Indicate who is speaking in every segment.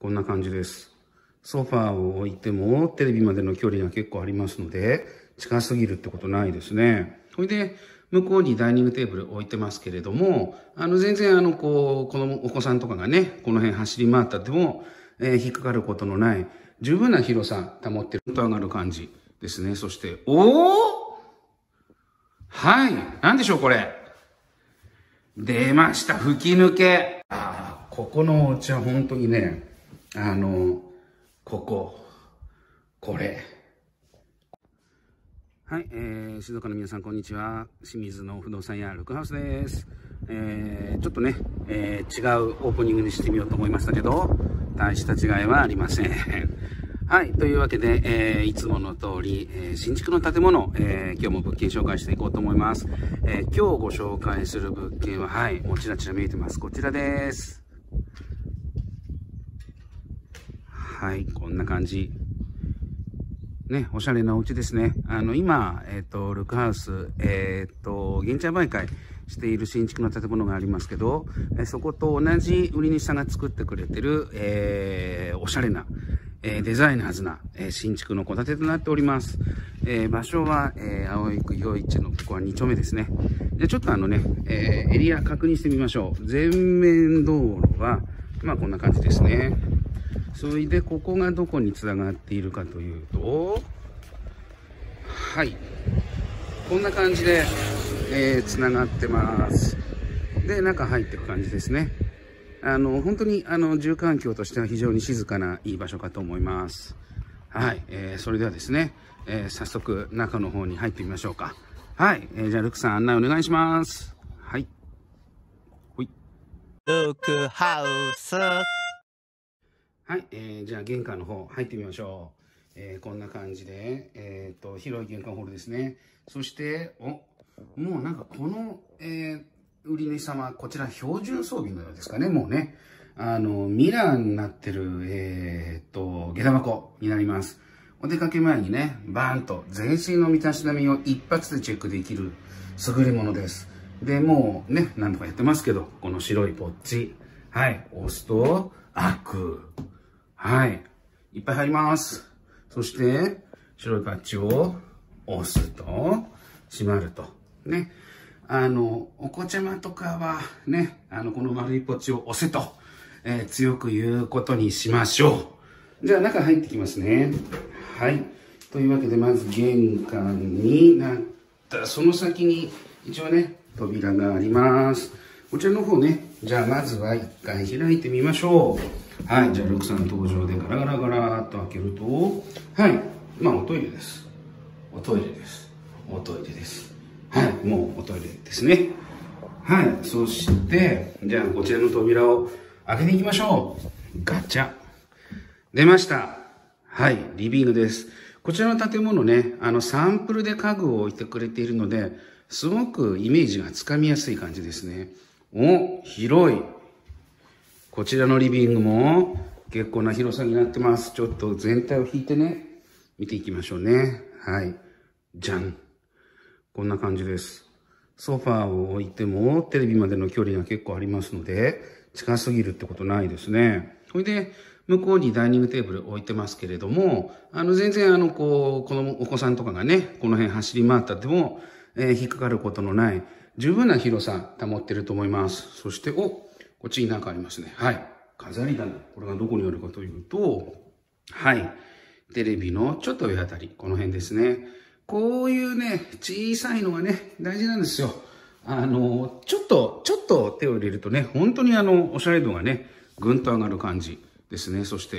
Speaker 1: こんな感じです。ソファーを置いてもテレビまでの距離が結構ありますので、近すぎるってことないですね。それで、向こうにダイニングテーブル置いてますけれども、全然このお子さんとかがね、この辺走り回ったっても、引っかかることのない、十分な広さ保ってると上がる感じですね。そして、はい。なんでしょう、これ。出ました、吹き抜け。ここのお家は本当にね、これ。はい、静岡の皆さん、こんにちは。清水の不動産屋、ルクハウスです。ちょっとね、違うオープニングにしてみようと思いましたけど、大した違いはありません。はい、というわけで、いつもの通り、新築の建物、今日も物件紹介していこうと思います。今日ご紹介する物件は、はい、もうちらちら見えてます。こちらです。はい、こんな感じ。ね、おしゃれなお家ですね。今、ルクハウス、現地売買している新築の建物がありますけど、そこと同じ売り主さんが作ってくれてる、おしゃれな、デザイナーズな、新築の戸建てとなっております。場所は、青井区余市のここは2丁目ですね。で、ちょっとエリア確認してみましょう。前面道路は、まあこんな感じですね。それで、ここがどこにつながっているかというと、はい。こんな感じで、つながってます。で、中入っていく感じですね。本当に、住環境としては非常に静かないい場所かと思います。はい。それではですね、早速中の方に入ってみましょうか。はい。じゃあ、ルクさん案内お願いします。はい。ほい。
Speaker 2: ルクハウス。
Speaker 1: はい、じゃあ玄関の方入ってみましょう。こんな感じで、広い玄関ホールですね。そして、もうなんかこの、売り主様、こちら標準装備のようですかね、もうね。ミラーになってる、下駄箱になります。お出かけ前にね、バーンと全身の身だしなみを一発でチェックできる優れものです。で、もうね、何度かやってますけど、この白いポッチ。はい、押すと、開く。はい。いっぱい入ります。そして、白いパッチを押すと、閉まると。ね。お子ちゃまとかは、ね、この丸いポッチを押せと、強く言うことにしましょう。じゃあ、中入ってきますね。はい。というわけで、まず玄関になったら、その先に、一応ね、扉があります。こちらの方ね、じゃあ、まずは一回開いてみましょう。はい。じゃあ、ルクさん登場でガラガラガラーっと開けると、はい。まあ、おトイレです。おトイレです。おトイレです。はい。もうおトイレですね。はい。そして、じゃあ、こちらの扉を開けていきましょう。ガチャ。出ました。はい。リビングです。こちらの建物ね、サンプルで家具を置いてくれているので、すごくイメージがつかみやすい感じですね。広い。こちらのリビングも結構な広さになってます。ちょっと全体を引いてね、見ていきましょうね。はい。じゃん。こんな感じです。ソファーを置いてもテレビまでの距離が結構ありますので、近すぎるってことないですね。それで、向こうにダイニングテーブル置いてますけれども、全然このお子さんとかがね、この辺走り回ったっても、引っかかることのない、十分な広さ保ってると思います。そして、こっちになんかありますね。はい。飾り棚。これがどこにあるかというと、はい。テレビのちょっと上あたり、この辺ですね。こういうね、小さいのがね、大事なんですよ。ちょっと手を入れるとね、本当におしゃれ度がね、ぐんと上がる感じですね。そして、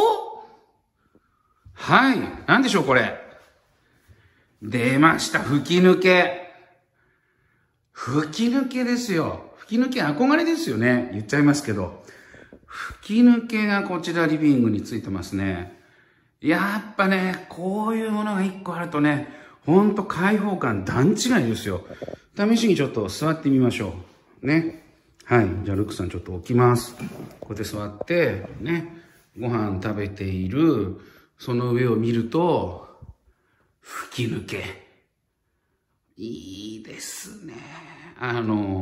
Speaker 1: はい。なんでしょう、これ。出ました、吹き抜け。吹き抜けですよ。吹き抜け憧れですよね。言っちゃいますけど。吹き抜けがこちらリビングについてますね。やっぱね、こういうものが一個あるとね、ほんと開放感段違いですよ。試しにちょっと座ってみましょう。ね。はい。じゃあ、ルクさんちょっと置きます。こうやって座って、ね。ご飯食べている、その上を見ると、吹き抜け。いいですね。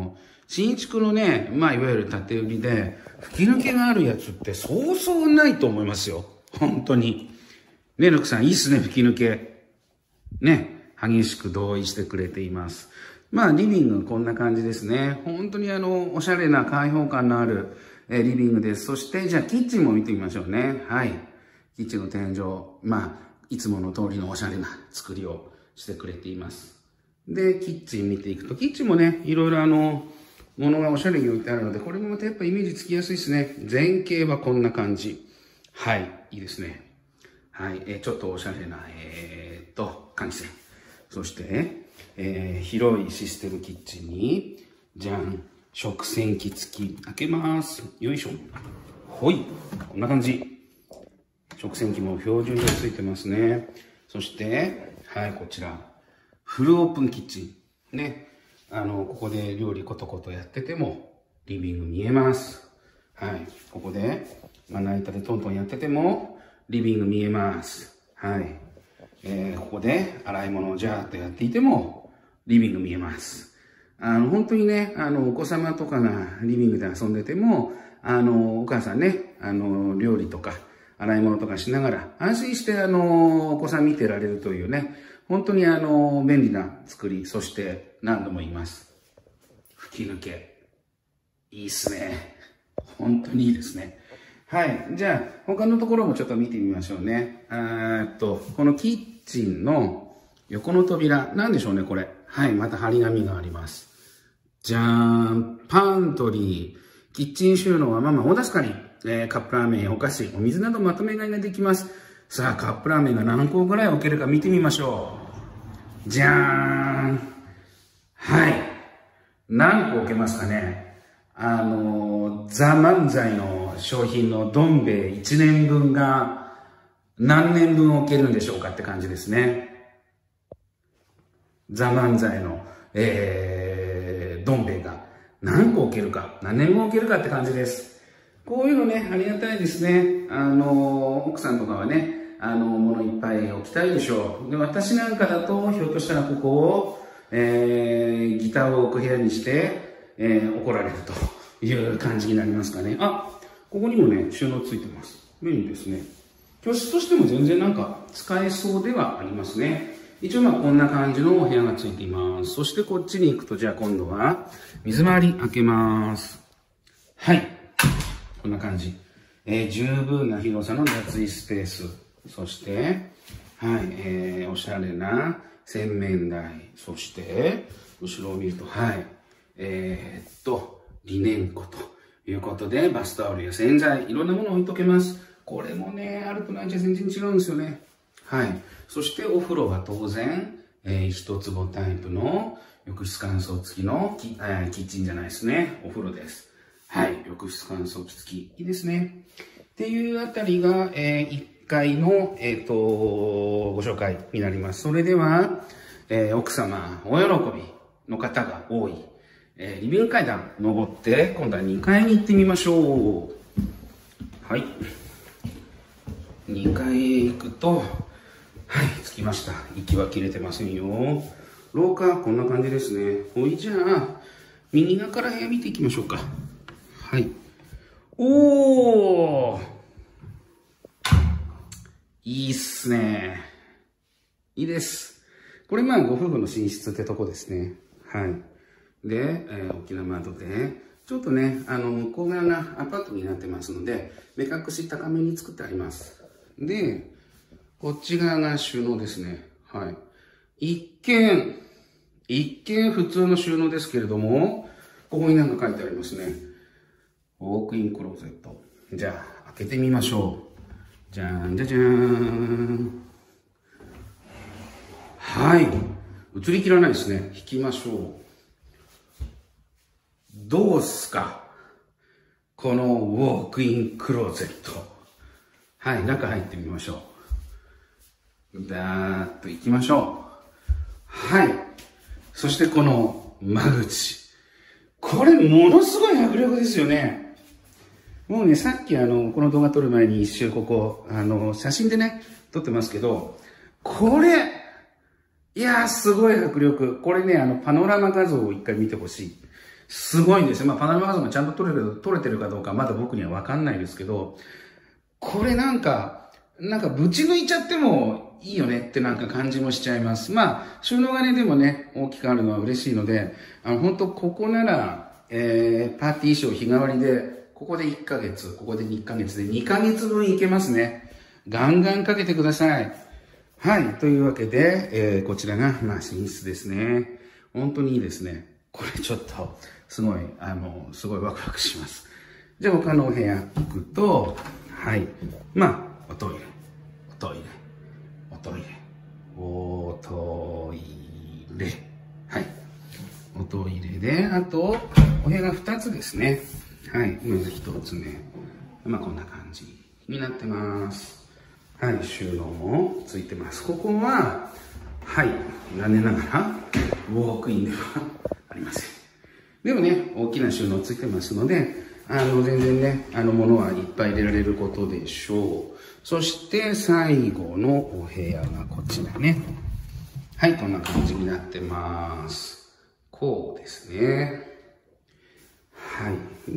Speaker 1: 新築のね、まあ、いわゆる縦売りで、吹き抜けがあるやつってそうそうないと思いますよ。本当に。ね、ルクさん、いいっすね、吹き抜け。ね、激しく同意してくれています。まあ、リビングこんな感じですね。本当におしゃれな開放感のある、リビングです。そして、じゃあ、キッチンも見てみましょうね。はい。キッチンの天井、まあ、いつもの通りのおしゃれな作りをしてくれています。で、キッチン見ていくと、キッチンもね、いろいろものがおしゃれに置いてあるので、これもまたやっぱイメージつきやすいですね。前景はこんな感じ。はい、いいですね。はい、ちょっとおしゃれな、換気扇。そして、広いシステムキッチンに、じゃん、食洗機付き。開けます。よいしょ。ほい。こんな感じ。食洗機も標準でついてますね。そして、はい、こちら。フルオープンキッチン。ね。ここで料理コトコトやってても、リビング見えます。はい。ここで、まな板でトントンやってても、リビング見えます。はい。ここで洗い物をジャーっとやっていても、リビング見えます。本当にね、お子様とかがリビングで遊んでても、お母さんね、料理とか、洗い物とかしながら、安心してお子さん見てられるというね、本当に便利な作り、そして何度も言います。吹き抜け。いいっすね。本当にいいですね。はい。じゃあ、他のところもちょっと見てみましょうね。このキッチンの横の扉、なんでしょうね、これ。はい。また張り紙があります。じゃーん。パントリー。キッチン収納はママ大助かり。カップラーメンやお菓子、お水などまとめ買いができます。さあ、カップラーメンが何個ぐらい置けるか見てみましょう。じゃーん。はい。何個置けますかね。ザ・漫才の商品のどん兵衛1年分が何年分置けるんでしょうかって感じですね。ザ・漫才の、どん兵衛が何個置けるか、何年分置けるかって感じです。こういうのね、ありがたいですね。奥さんとかはね、物いっぱい置きたいでしょう。で、私なんかだと、ひょっとしたらここを、ギターを置く部屋にして、怒られるという感じになりますかね。あ、ここにもね、収納ついてます。便利ですね。居室としても全然なんか使えそうではありますね。一応まあこんな感じのお部屋がついています。そしてこっちに行くと、じゃあ今度は、水回り開けます。はい。こんな感じ。十分な広さの脱衣スペース。そして、はい、おしゃれな洗面台。そして、後ろを見ると、はい、リネン庫ということで、バスタオルや洗剤、いろんなものを置いとけます。これもね、あるとないじゃ全然違うんですよね。はい。そしてお風呂は当然、一坪タイプの浴室乾燥付きのキッチンじゃないですね。お風呂です。はい。浴室乾燥機付き。いいですね。っていうあたりが、1階の、ご紹介になります。それでは、奥様、お喜びの方が多い、リビング階段登って、今度は2階に行ってみましょう。はい。2階へ行くと、はい、着きました。息は切れてませんよ。廊下、こんな感じですね。ほいじゃあ、右側から部屋見ていきましょうか。はい。おー！いいっすね。いいです。これまあご夫婦の寝室ってとこですね。はい。で、大きな窓で、ちょっとね、向こう側がアパートになってますので、目隠し高めに作ってあります。で、こっち側が収納ですね。はい。一見普通の収納ですけれども、ここになんか書いてありますね。ウォークインクローゼット。じゃあ、開けてみましょう。じゃーん、じゃじゃーん。はい。映りきらないですね。引きましょう。どうすか？このウォークインクローゼット。はい、中入ってみましょう。だーっと行きましょう。はい。そしてこの間口。これものすごい迫力ですよね。もうね、さっきこの動画撮る前に一周ここ、写真でね、撮ってますけど、これ、いやー、すごい迫力。これね、パノラマ画像を一回見てほしい。 すごいんですよ。まあ、パノラマ画像がちゃんと撮れてるかどうかまだ僕にはわかんないですけど、これなんかぶち抜いちゃってもいいよねってなんか感じもしちゃいます。まあ、収納がね、でもね、大きくあるのは嬉しいので、本当ここなら、パーティー衣装日替わりで、ここで1ヶ月、ここで1ヶ月で2ヶ月分いけますね。ガンガンかけてください。はい。というわけで、こちらが、まあ、寝室ですね。本当にいいですね。これちょっと、すごいワクワクします。じゃあ他のお部屋行くと、はい。まあ、おトイレ、おトイレ、おトイレ、おトイレ。はい。おトイレで、あと、お部屋が2つですね。はい。まず1つ目。まあ、こんな感じになってます。はい。収納もついてます。ここは、はい。残念ながら、ウォークインではありません。でもね、大きな収納ついてますので、全然ね、物はいっぱい入れられることでしょう。そして、最後のお部屋がこちらね。はい、こんな感じになってます。こうですね。はい。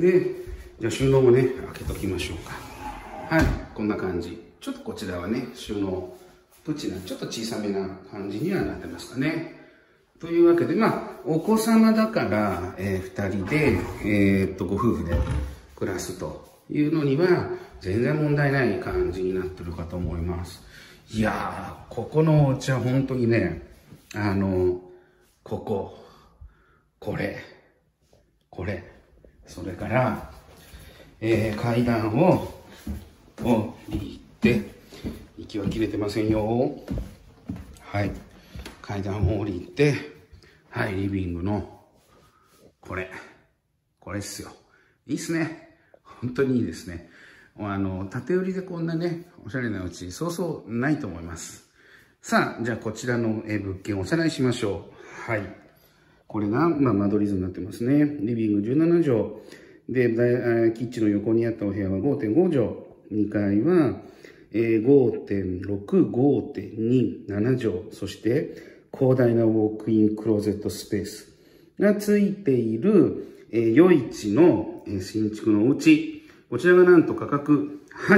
Speaker 1: で、じゃあ収納もね、開けときましょうか。はい、こんな感じ。ちょっとこちらはね、収納、プチな、ちょっと小さめな感じにはなってますかね。というわけで、まあ、お子様だから、2人で、ご夫婦で暮らすというのには、全然問題ない感じになってるかと思います。いやー、ここのお家は本当にね、これ、それから、階段を降りて、息は切れてませんよ。はい。階段を降りて、はい、リビングの、これっすよ。いいっすね。本当にいいですね。建売りでこんなね、おしゃれなうち、そうそうないと思います。さあ、じゃあこちらの物件をおさらいしましょう。はい。これが、まあ、間取り図になってますね。リビング17畳。で、キッチンの横にあったお部屋は 5.5 畳。2階は、5.6、5.2、7畳。そして、広大なウォークインクローゼットスペースがついている、余市の新築のお家。こちらがなんと価格、はい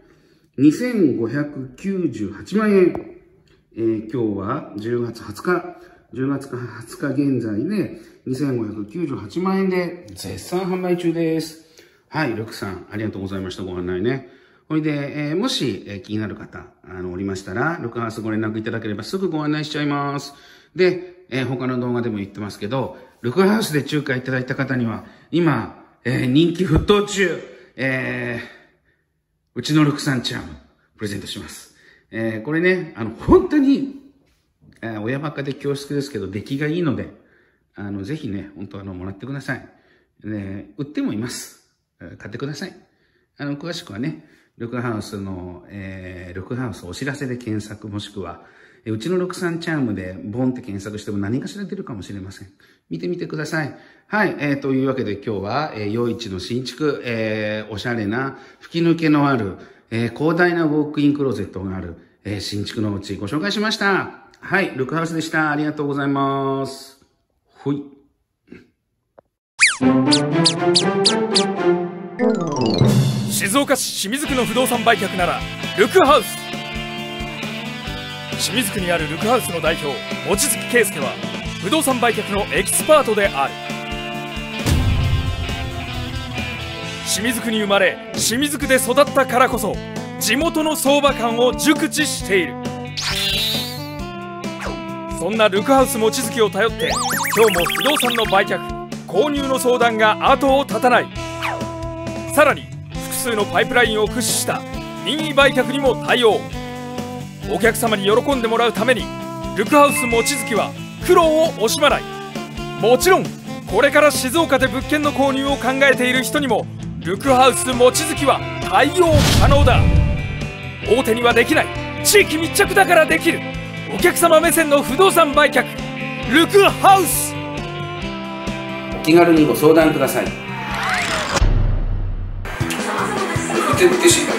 Speaker 1: 、2598万円。今日は10月20日現在で2598万円で絶賛販売中です。はい、ルクさん、ありがとうございました。ご案内ね。ほいで、もし、気になる方、おりましたら、ルクハウスご連絡いただければすぐご案内しちゃいます。で、他の動画でも言ってますけど、ルクハウスで仲介いただいた方には、今、人気沸騰中、うちのルクさんチャーム、プレゼントします。これね、本当に、親ばっかで恐縮ですけど、出来がいいので、ぜひね、本当もらってください。売ってもいます。買ってください。詳しくはね、ルクハウスの、ルクハウスお知らせで検索、もしくは、うちのルクさんチャームでボンって検索しても何かしら出るかもしれません。見てみてください。はい、というわけで今日は、余市の新築、おしゃれな吹き抜けのある、広大なウォークインクローゼットがある、新築のお家ご紹介しました。はい、ルクハウスでした。ありがとうございます。ほい。
Speaker 3: 静岡市清水区の不動産売却ならルクハウス。清水区にあるルクハウスの代表望月圭介は不動産売却のエキスパートである。清水区に生まれ清水区で育ったからこそ地元の相場感を熟知している。そんなルクハウス望月を頼って今日も不動産の売却購入の相談が後を絶たない。さらに複数のパイプラインを駆使した任意売却にも対応。お客様に喜んでもらうためにルクハウス望月は苦労を惜しまない。もちろんこれから静岡で物件の購入を考えている人にもルクハウス望月は対応可能だ。大手にはできない地域密着だからできるお客様目線の不動産売却ルクハウス。
Speaker 1: お気軽にご相談ください。